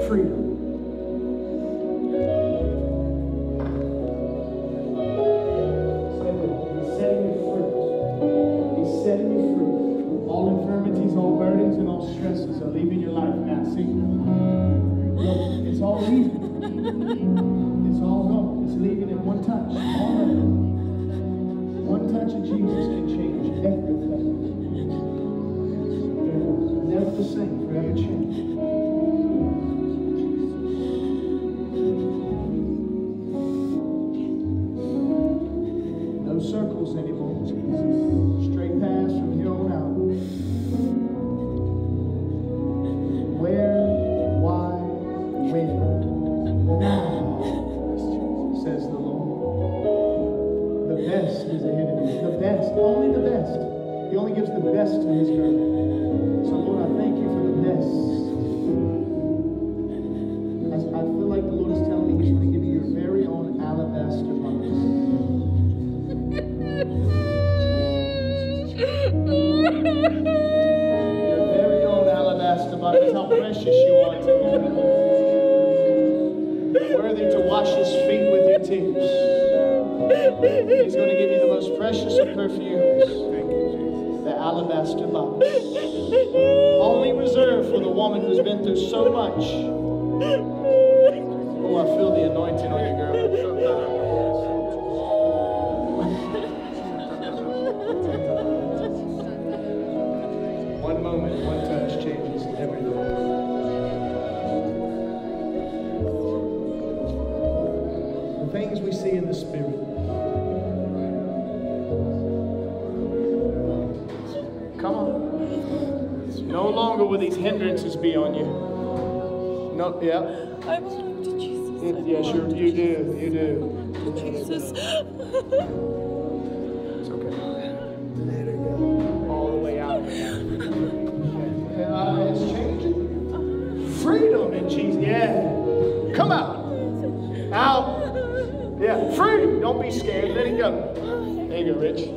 freedom. He's setting you free. He's setting you free. All infirmities, all burdens, and all stresses are leaving your life now. See? Look, it's all leaving. It's all gone. It's leaving in one touch. All of it. One touch of Jesus can change everything. Never the same, forever changed. No circles anymore. Straight paths from here on out. Where, why, when? Now, says the Lord. The best is ahead of you. The best, only the best. He only gives the best to his girl. So Lord, I thank you for the best. I feel like the Lord is telling me he's going to give you your very own alabaster box. Your very own alabaster box. How precious you are to him. Worthy to wash his feet with your tears. He's going to give you the most precious of perfumes. The alabaster box. Only reserved for the woman who's been through so much. Oh, I feel the anointing on you, girl. One moment, one touch changes everything. The things we see in the Spirit. Come on. No longer will these hindrances be on you. No, yeah. I belong to Jesus. Yeah, sure, you do. You do. Jesus. It's okay. Let her go. All the way out. It's changing. Freedom in Jesus. Yeah. Come out. Out. Yeah, free. Don't be scared. Let it go. There you go, Rich.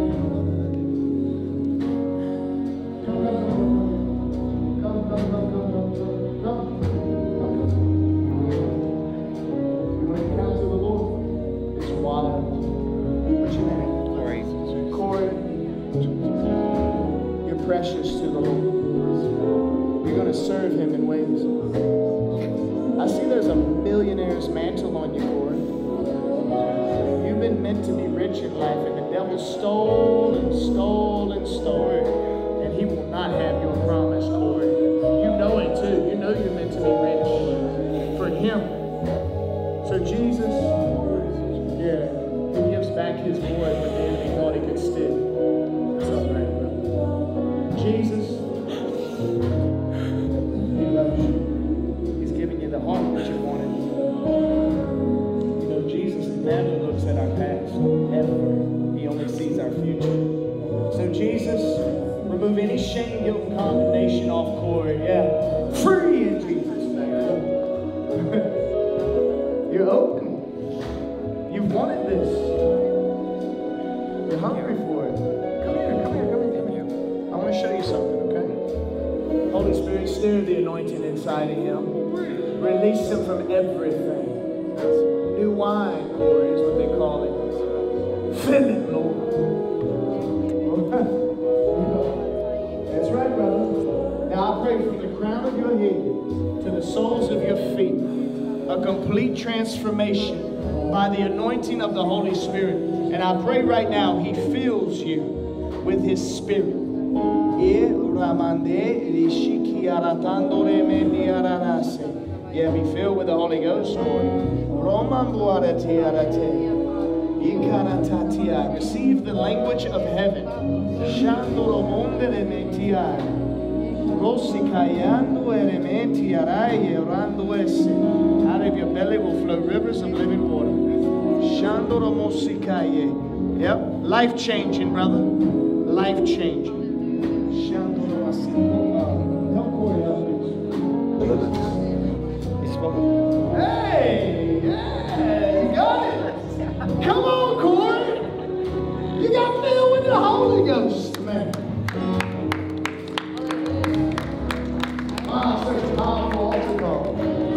Precious to the Lord. You're going to serve him in ways. I see there's a millionaire's mantle on you, Corey. You've been meant to be rich in life, and the devil stole and stole and stole. And he will not have your promise, Corey. You know it too. You know you're meant to be rich for him. So Jesus, yeah, he gives back his void when the enemy thought he could steal. That's all right. Jesus, he loves you. He's giving you the heart that you wanted. You know, Jesus never looks at our past, ever. He only sees our future. So Jesus, remove any shame, guilt, and condemnation off Corey. Yeah, free in Jesus' name. You're open. You've wanted this. You're hungry for it. Come here, come here, come here, come here. I want to show you something, okay? Holy Spirit, stir the anointing inside of him. Release him from everything. New wine, Corey, is what they call it. Fill it, Lord. That's right, brother. Now I pray from the crown of your head to the soles of your feet, a complete transformation by the anointing of the Holy Spirit. And I pray right now he fills you with his Spirit. Yeah, be filled with the Holy Ghost, Lord. Receive the language of heaven. Out of your belly will flow rivers of living water. Yep, life-changing, brother. Life-changing. Hey, yeah, you got it. Come on, Corey. You got filled with the Holy Ghost, man. Wow, such a powerful altar call.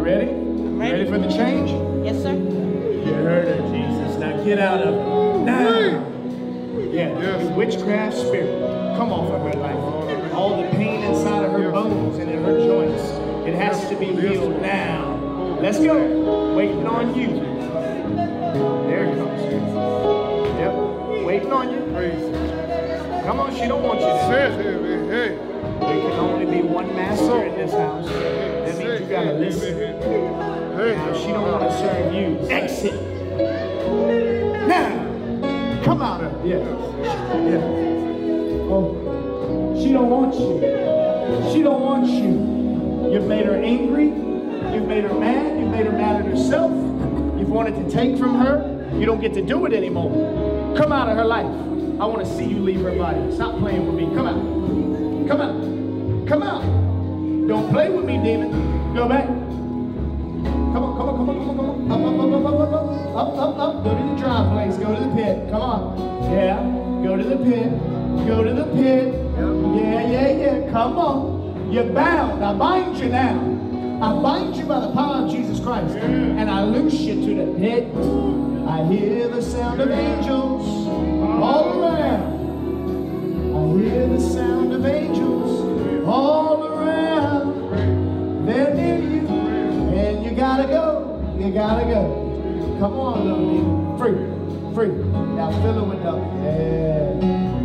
ready? Ready for the change? Yes, sir. You heard her, Jesus. Now get out of her. Now. Yeah, the witchcraft spirit. Come off of her life. All the pain inside of her bones and in her joints. It has to be healed now. Let's go. Waiting on you. There it comes. Yep. Waiting on you. Come on, she don't want you there. There can only be one master in this house. That means you gotta listen. Now, she don't want to serve you. Exit. Now. Come out of her. Yeah. Oh, she don't want you. She don't want you. You've made her angry. You've made her mad. You've made her mad at herself. You've wanted to take from her. You don't get to do it anymore. Come out of her life. I want to see you leave her body. Stop playing with me. Come out. Come out. Come out. Don't play with me, demon. Go back. Come on, come on, come on, come on, come on. Up, up, up, up, up, up, up, up, up. Go to the dry place. Go to the pit. Come on. Yeah. Go to the pit. Go to the pit. Yeah. Come on. You're bound. I bind you now. I bind you by the power of Jesus Christ. And I loose you to the pit. I hear the sound of angels all around. I hear the sound of angels all around. They're near you. And you gotta go. You gotta go. Come on, little demon. Free. Now fill it with love. Yeah.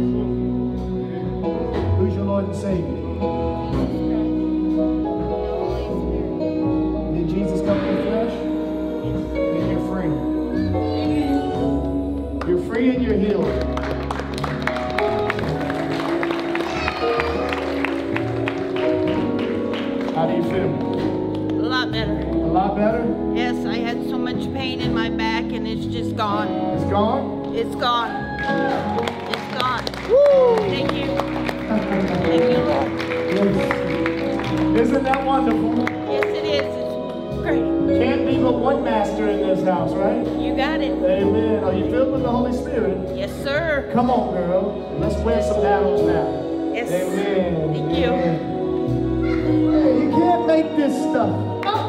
Who's your Lord and Savior? Did Jesus come in the flesh? Then you're free. You're free and you're healed. How do you feel? A lot better. A lot better? Yes, I had so much pain in my back and it's just gone. It's gone? It's gone. It's gone. Woo! Thank you. Thank you, Lord. Yes. Isn't that wonderful? Yes, it is. It's great. Can't be but one master in this house, right? You got it. Amen. Are you filled with the Holy Spirit? Yes, sir. Come on, girl. Let's win some battles now. Yes. Amen. Thank you. Hey, you can't make this stuff up.